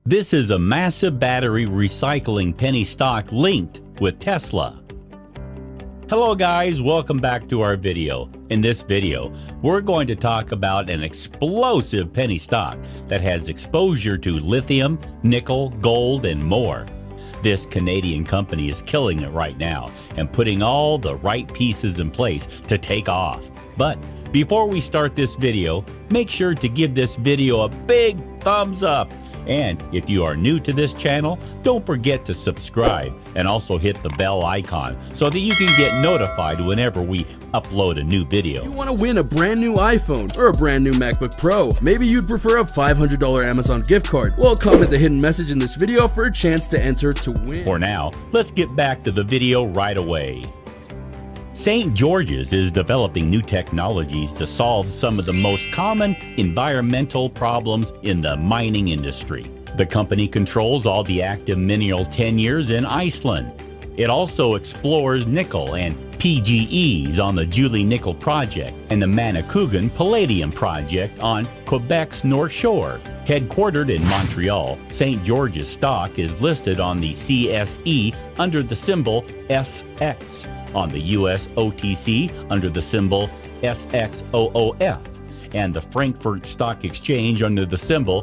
This is a massive battery recycling penny stock linked with Tesla. Hello guys, welcome back to our video. In this video, we're going to talk about an explosive penny stock that has exposure to lithium, nickel, gold, and more. This Canadian company is killing it right now and putting all the right pieces in place to take off. But before we start this video, make sure to give this video a big thumbs up. And if you are new to this channel, don't forget to subscribe and also hit the bell icon so that you can get notified whenever we upload a new video. You want to win a brand new iPhone or a brand new MacBook Pro? Maybe you'd prefer a $500 Amazon gift card? Well, comment the hidden message in this video for a chance to enter to win. For now, let's get back to the video right away. St. George's is developing new technologies to solve some of the most common environmental problems in the mining industry. The company controls all the active mineral tenures in Iceland. It also explores nickel and PGEs on the Julie Nickel Project and the Manicouagan Palladium Project on Quebec's North Shore. Headquartered in Montreal, St. George's stock is listed on the CSE under the symbol SX, on the US OTC under the symbol SXOOF, and the Frankfurt Stock Exchange under the symbol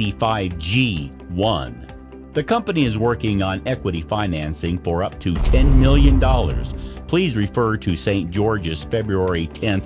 85G1. The company is working on equity financing for up to $10 million. Please refer to St. George's February 10,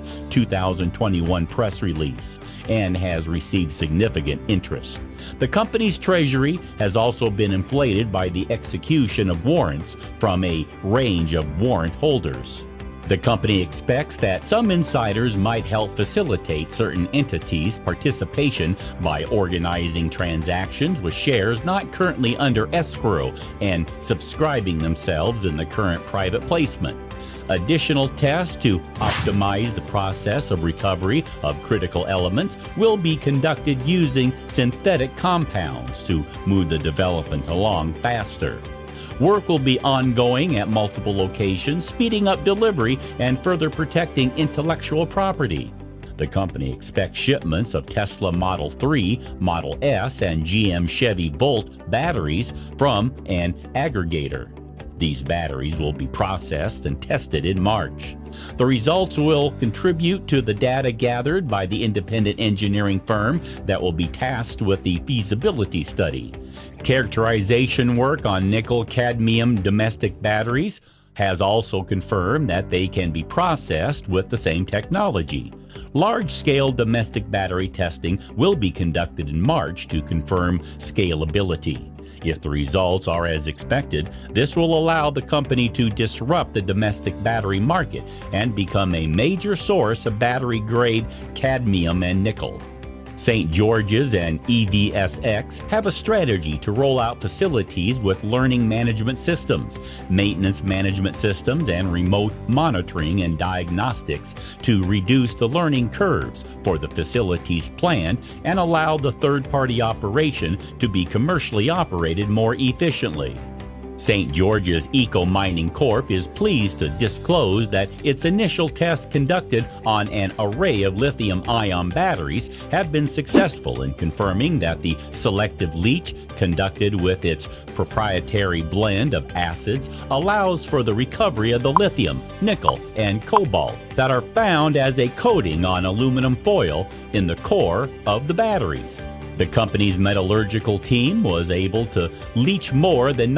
2021 press release and has received significant interest. The company's treasury has also been inflated by the execution of warrants from a range of warrant holders. The company expects that some insiders might help facilitate certain entities' participation by organizing transactions with shares not currently under escrow and subscribing themselves in the current private placement. Additional tests to optimize the process of recovery of critical elements will be conducted using synthetic compounds to move the development along faster. Work will be ongoing at multiple locations, speeding up delivery and further protecting intellectual property. The company expects shipments of Tesla Model 3, Model S, and GM Chevy Volt batteries from an aggregator. These batteries will be processed and tested in March. The results will contribute to the data gathered by the independent engineering firm that will be tasked with the feasibility study. Characterization work on nickel-cadmium domestic batteries has also confirmed that they can be processed with the same technology. Large-scale domestic battery testing will be conducted in March to confirm scalability. If the results are as expected, this will allow the company to disrupt the domestic battery market and become a major source of battery-grade cadmium and nickel. St. George's and EVSX have a strategy to roll out facilities with learning management systems, maintenance management systems, and remote monitoring and diagnostics to reduce the learning curves for the facilities planned and allow the third-party operation to be commercially operated more efficiently. St. George's Eco Mining Corp is pleased to disclose that its initial tests conducted on an array of lithium-ion batteries have been successful in confirming that the selective leach conducted with its proprietary blend of acids allows for the recovery of the lithium, nickel, and cobalt that are found as a coating on aluminum foil in the core of the batteries. The company's metallurgical team was able to leach more than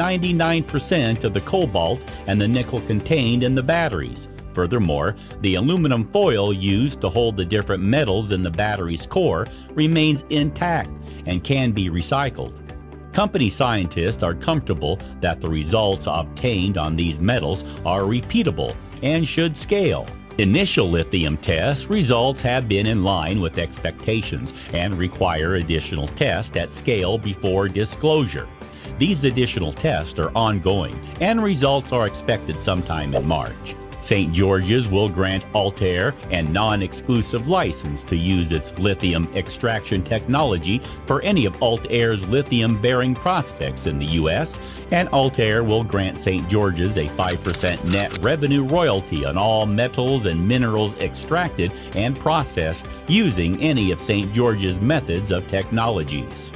99% of the cobalt and the nickel contained in the batteries. Furthermore, the aluminum foil used to hold the different metals in the battery's core remains intact and can be recycled. Company scientists are comfortable that the results obtained on these metals are repeatable and should scale. Initial lithium test results have been in line with expectations and require additional tests at scale before disclosure. These additional tests are ongoing and results are expected sometime in March. St. George's will grant Altair a non-exclusive license to use its lithium extraction technology for any of Altair's lithium-bearing prospects in the U.S., and Altair will grant St. George's a 5% net revenue royalty on all metals and minerals extracted and processed using any of St. George's methods of technologies.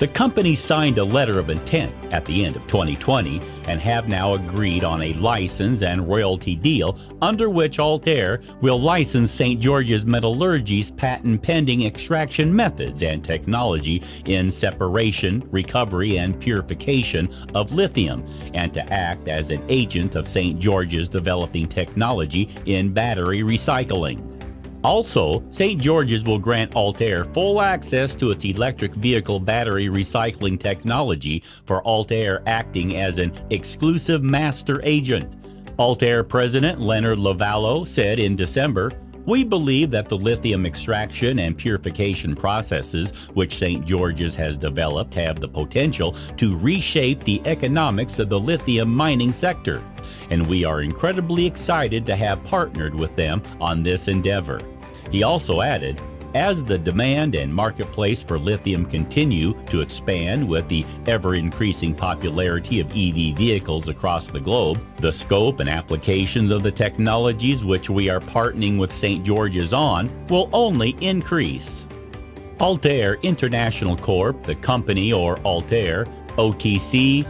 The company signed a letter of intent at the end of 2020 and have now agreed on a license and royalty deal under which Altair will license St. George's Metallurgy's patent-pending extraction methods and technology in separation, recovery, and purification of lithium, and to act as an agent of St. George's developing technology in battery recycling. Also, St. George's will grant Altair full access to its electric vehicle battery recycling technology, for Altair acting as an exclusive master agent. Altair President Leonard Lavallo said in December, "We believe that the lithium extraction and purification processes which St. George's has developed have the potential to reshape the economics of the lithium mining sector, and we are incredibly excited to have partnered with them on this endeavor." He also added, "As the demand and marketplace for lithium continue to expand with the ever-increasing popularity of EV vehicles across the globe, the scope and applications of the technologies which we are partnering with St. George's on will only increase." Altair International Corp., the company, or Altair, OTC,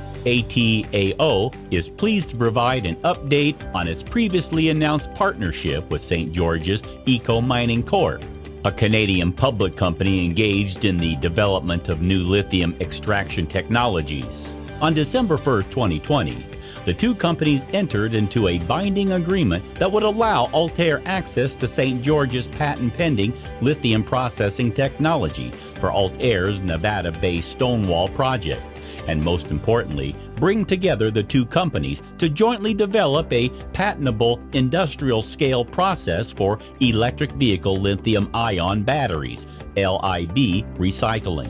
ATAO, is pleased to provide an update on its previously announced partnership with St. George's Eco Mining Corp., a Canadian public company engaged in the development of new lithium extraction technologies. On December 1, 2020, the two companies entered into a binding agreement that would allow Altair access to St. George's patent-pending lithium processing technology for Altair's Nevada-based Stonewall project, and most importantly, bring together the two companies to jointly develop a patentable industrial-scale process for electric vehicle lithium-ion batteries, LIB recycling.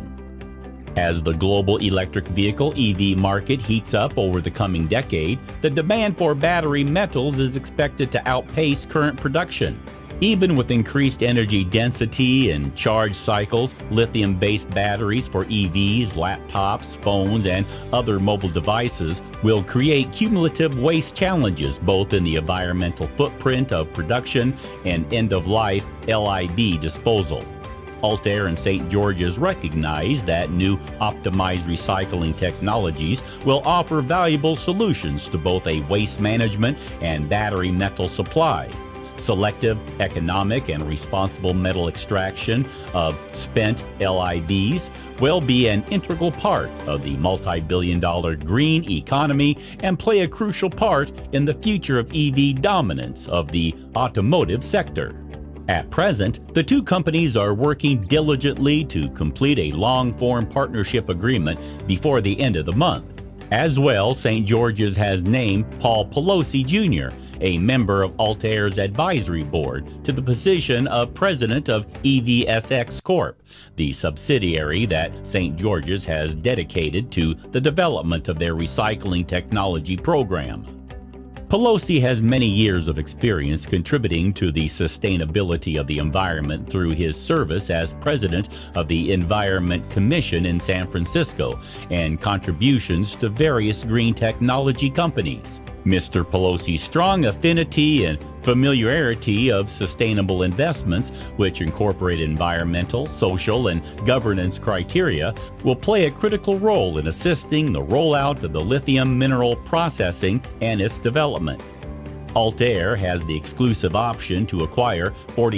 As the global electric vehicle EV market heats up over the coming decade, the demand for battery metals is expected to outpace current production. Even with increased energy density and charge cycles, lithium-based batteries for EVs, laptops, phones, and other mobile devices will create cumulative waste challenges both in the environmental footprint of production and end-of-life LIB disposal. Altair and St. George's recognize that new optimized recycling technologies will offer valuable solutions to both a waste management and battery metal supply. Selective, economic, and responsible metal extraction of spent LIBs will be an integral part of the multi-billion-dollar green economy and play a crucial part in the future of EV dominance of the automotive sector. At present, the two companies are working diligently to complete a long-form partnership agreement before the end of the month. As well, St. George's has named Paul Pelosi Jr., a member of Altair's advisory board, to the position of president of EVSX Corp., the subsidiary that St. George's has dedicated to the development of their recycling technology program. Pelosi has many years of experience contributing to the sustainability of the environment through his service as president of the Environment Commission in San Francisco and contributions to various green technology companies. Mr. Pelosi's strong affinity and familiarity of sustainable investments, which incorporate environmental, social, and governance criteria, will play a critical role in assisting the rollout of the lithium mineral processing and its development. Altair has the exclusive option to acquire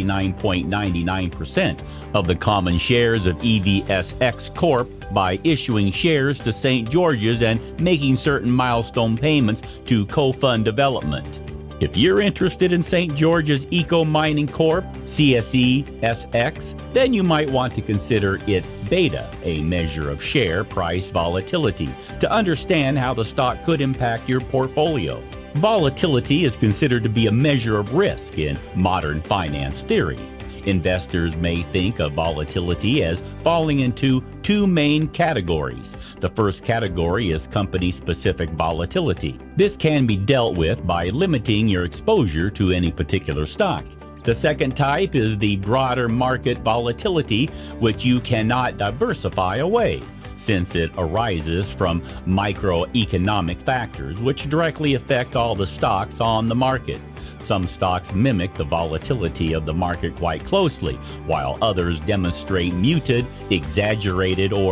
49.99% of the common shares of EVSX Corp. By issuing shares to St. George's and making certain milestone payments to co-fund development. If you're interested in St. George's Eco Mining Corp., CSE-SX, then you might want to consider it beta, a measure of share price volatility, to understand how the stock could impact your portfolio. Volatility is considered to be a measure of risk in modern finance theory. Investors may think of volatility as falling into two main categories. The first category is company-specific volatility. This can be dealt with by limiting your exposure to any particular stock. The second type is the broader market volatility, which you cannot diversify away, since it arises from microeconomic factors which directly affect all the stocks on the market. Some stocks mimic the volatility of the market quite closely, while others demonstrate muted, exaggerated, or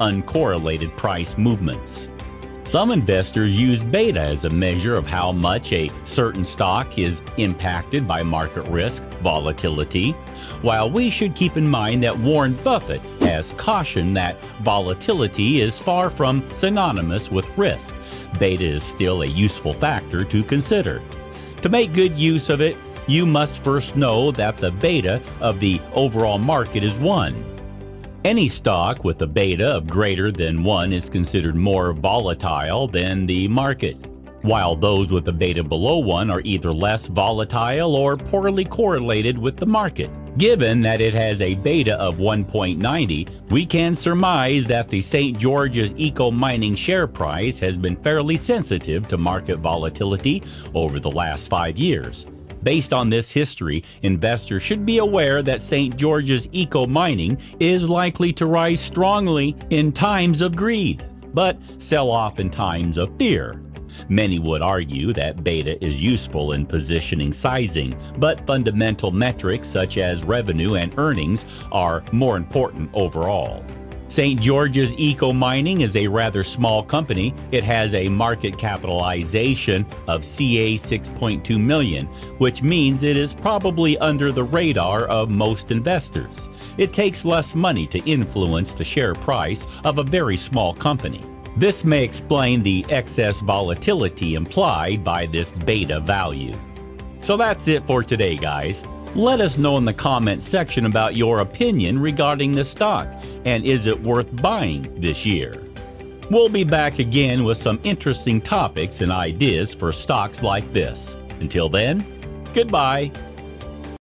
uncorrelated price movements. Some investors use beta as a measure of how much a certain stock is impacted by market risk volatility, while we should keep in mind that Warren Buffett has cautioned that volatility is far from synonymous with risk. Beta is still a useful factor to consider. To make good use of it, you must first know that the beta of the overall market is 1. Any stock with a beta of greater than 1 is considered more volatile than the market, while those with a beta below 1 are either less volatile or poorly correlated with the market. Given that it has a beta of 1.90, we can surmise that the St. George's Eco Mining share price has been fairly sensitive to market volatility over the last 5 years. Based on this history, investors should be aware that St. George's Eco Mining is likely to rise strongly in times of greed, but sell off in times of fear. Many would argue that beta is useful in positioning sizing, but fundamental metrics such as revenue and earnings are more important overall. St. George's Eco Mining is a rather small company. It has a market capitalization of CA 6.2 million, which means it is probably under the radar of most investors. It takes less money to influence the share price of a very small company. This may explain the excess volatility implied by this beta value. So that's it for today, guys. Let us know in the comment section about your opinion regarding the stock, and is it worth buying this year? We'll be back again with some interesting topics and ideas for stocks like this. Until then, goodbye.